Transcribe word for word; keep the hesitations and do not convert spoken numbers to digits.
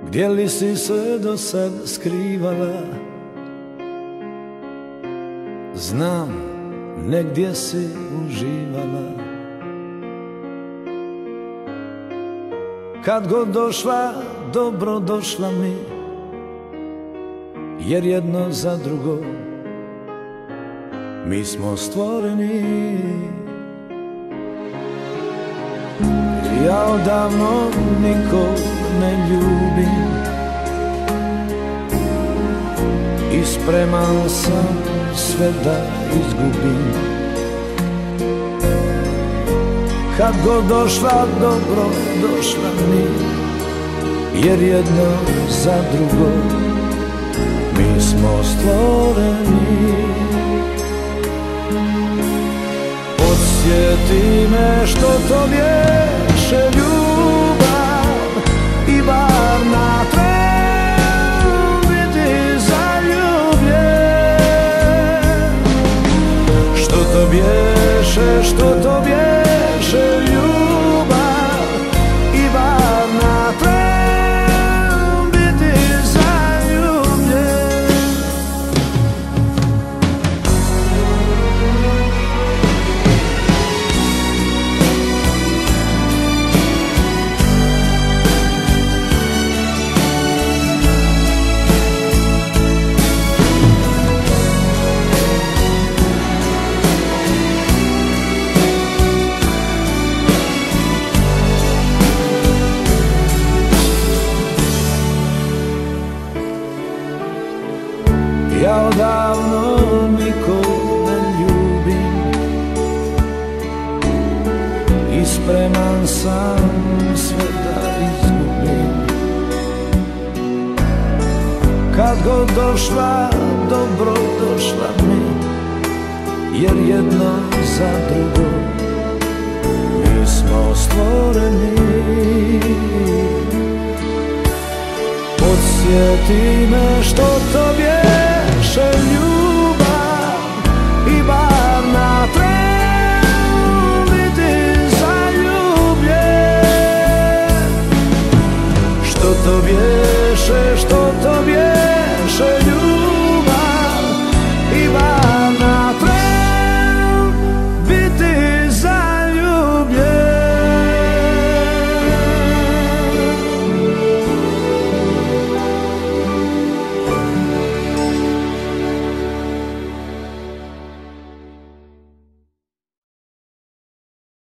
Gdje li si se do sad skrivala? Znam, negdje si uživala. Kad god došla, dobro došla mi, jer jedno za drugo mi smo stvoreni. Ja odavno nikog ne ljubim i spreman sam sve da izgubim. Kad god došla, dobro došla mi, jer jedno za drugo mi smo stvoreni. Podsjeti me što to bješe ljubav i bar na tren biti zaljubljen. Što to bješe, što to bješe ljubav i bar na tren biti zaljubljen. Ja odavno nikog ne ljubim i spreman sam sve da izgubim. Kad god došla, dobro došla mi, jer jedno za drugo mi smo stvoreni. Podsjeti me što to bješe